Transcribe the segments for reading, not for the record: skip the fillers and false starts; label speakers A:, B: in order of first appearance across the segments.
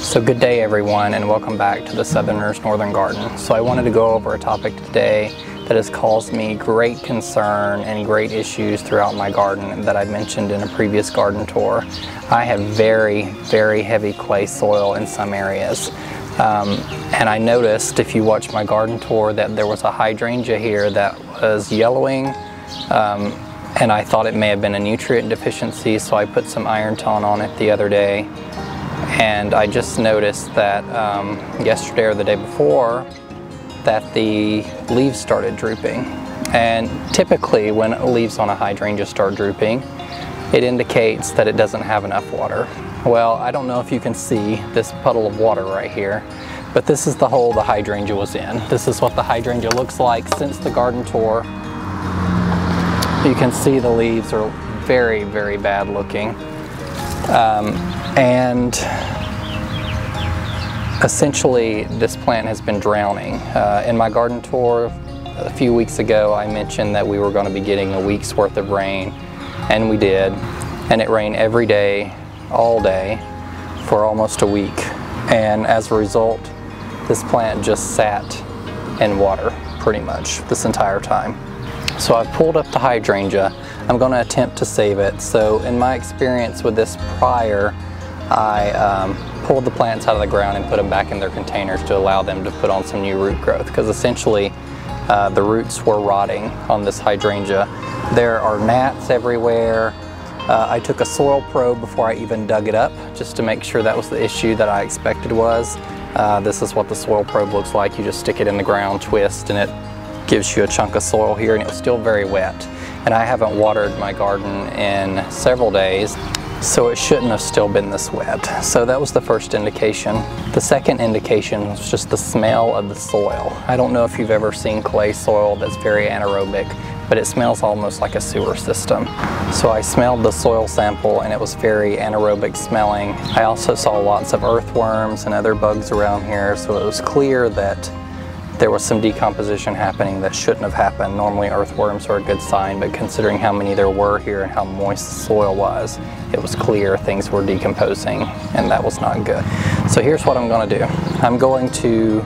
A: So good day everyone, and welcome back to the Southerner's Northern Garden. So I wanted to go over a topic today that has caused me great concern and great issues throughout my garden that I mentioned in a previous garden tour. I have very heavy clay soil in some areas. And I noticed, if you watch my garden tour, that there was a hydrangea here that was yellowing, and I thought it may have been a nutrient deficiency, so I put some iron tone on it the other day. And I just noticed that yesterday or the day before that the leaves started drooping. And typically when leaves on a hydrangea start drooping, it indicates that it doesn't have enough water. Well, I don't know if you can see this puddle of water right here, but this is the hole the hydrangea was in. This is what the hydrangea looks like since the garden tour. You can see the leaves are very bad looking. And essentially this plant has been drowning. In my garden tour a few weeks ago, I mentioned that we were going to be getting a week's worth of rain, and we did. And it rained every day, all day, for almost a week. And as a result, this plant just sat in water pretty much this entire time. So I've pulled up the hydrangea. I'm going to attempt to save it. So in my experience with this prior, I pulled the plants out of the ground and put them back in their containers to allow them to put on some new root growth, because essentially the roots were rotting on this hydrangea. There are gnats everywhere. I took a soil probe before I even dug it up, just to make sure that was the issue that I expected was. This is what the soil probe looks like. You just stick it in the ground, twist, and it gives you a chunk of soil here, and it was still very wet. And I haven't watered my garden in several days, so it shouldn't have still been this wet. So that was the first indication. The second indication was just the smell of the soil. I don't know if you've ever seen clay soil that's very anaerobic, but it smells almost like a sewer system. So I smelled the soil sample and it was very anaerobic smelling. I also saw lots of earthworms and other bugs around here, so it was clear that there was some decomposition happening that shouldn't have happened. Normally earthworms are a good sign, but considering how many there were here and how moist the soil was, it was clear things were decomposing, and that was not good. So here's what I'm going to do. I'm going to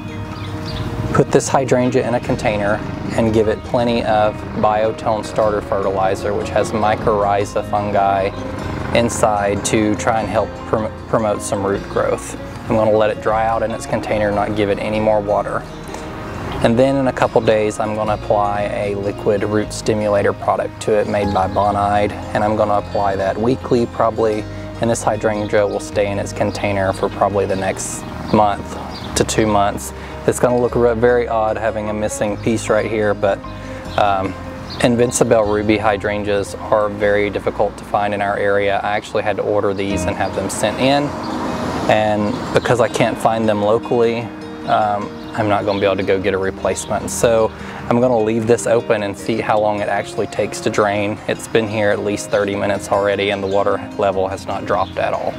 A: put this hydrangea in a container and give it plenty of biotone starter fertilizer, which has mycorrhiza fungi inside, to try and help promote some root growth. I'm going to let it dry out in its container, not give it any more water. And then in a couple days, I'm going to apply a liquid root stimulator product to it made by Bonide, and I'm going to apply that weekly probably, and this hydrangea will stay in its container for probably the next month to 2 months. It's going to look very odd having a missing piece right here, but Invincibelle ruby hydrangeas are very difficult to find in our area. I actually had to order these and have them sent in, and because I can't find them locally, I'm not going to be able to go get a replacement. So I'm going to leave this open and see how long it actually takes to drain. It's been here at least 30 minutes already, and the water level has not dropped at all.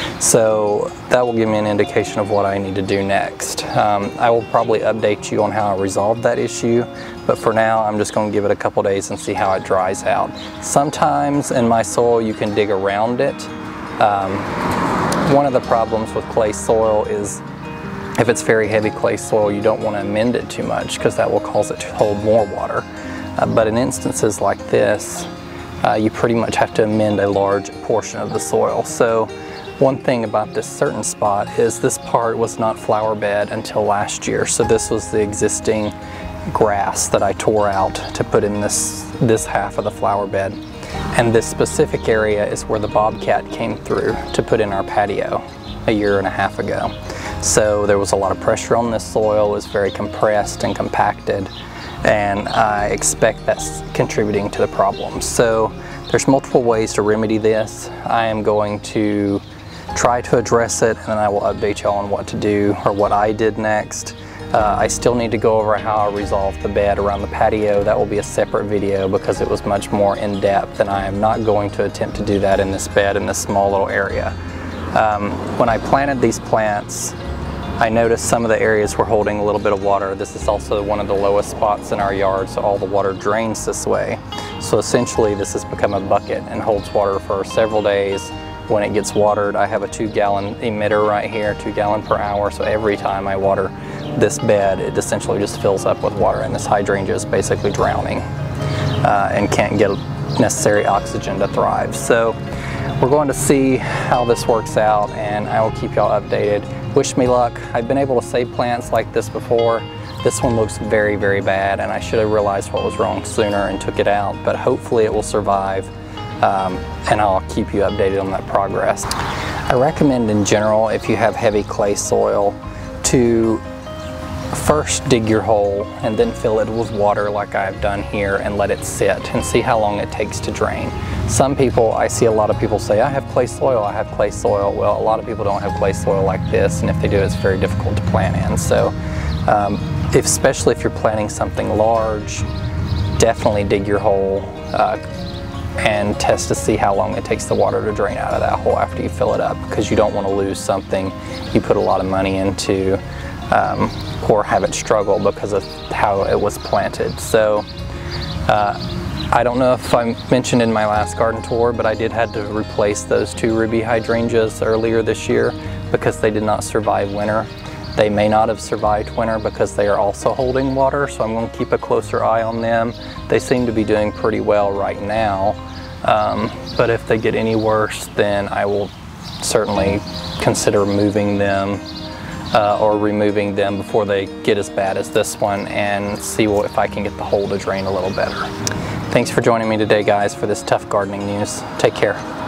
A: So that will give me an indication of what I need to do next. I will probably update you on how I resolved that issue, but for now I'm just going to give it a couple days and see how it dries out. Sometimes in my soil you can dig around it. One of the problems with clay soil is if it's very heavy clay soil, you don't want to amend it too much, because that will cause it to hold more water. But in instances like this, you pretty much have to amend a large portion of the soil. So one thing about this certain spot is this part was not flower bed until last year. So this was the existing grass that I tore out to put in this half of the flower bed. And this specific area is where the bobcat came through to put in our patio a year and a half ago. So there was a lot of pressure on this soil. It was very compressed and compacted, and I expect that's contributing to the problem. So there's multiple ways to remedy this. I am going to try to address it, and then I will update y'all on what to do, or what I did next. I still need to go over how I resolved the bed around the patio. That will be a separate video because it was much more in depth, and I am not going to attempt to do that in this bed in this small little area. When I planted these plants, I noticed some of the areas were holding a little bit of water. This is also one of the lowest spots in our yard, so all the water drains this way. So essentially this has become a bucket and holds water for several days when it gets watered. I have a 2-gallon emitter right here, 2 gallon per hour, so every time I water this bed, it essentially just fills up with water, and this hydrangea is basically drowning and can't get necessary oxygen to thrive. So we're going to see how this works out, and I will keep y'all updated. Wish me luck. I've been able to save plants like this before. This one looks very, very bad, and I should have realized what was wrong sooner and took it out, but hopefully it will survive, and I'll keep you updated on that progress. I recommend in general, if you have heavy clay soil, to first dig your hole and then fill it with water like I've done here and let it sit and see how long it takes to drain. Some people, I see a lot of people say, I have clay soil, I have clay soil. Well, a lot of people don't have clay soil like this, and if they do, it's very difficult to plant in. So especially if you're planting something large, definitely dig your hole and test to see how long it takes the water to drain out of that hole after you fill it up, because you don't want to lose something you put a lot of money into or have it struggle because of how it was planted. So I don't know if I mentioned in my last garden tour, but I did have to replace those 2 ruby hydrangeas earlier this year because they did not survive winter. They may not have survived winter because they are also holding water, so I'm going to keep a closer eye on them. They seem to be doing pretty well right now, but if they get any worse, then I will certainly consider moving them or removing them before they get as bad as this one, and see if I can get the hole to drain a little better. Thanks for joining me today, guys, for this tough gardening news. Take care.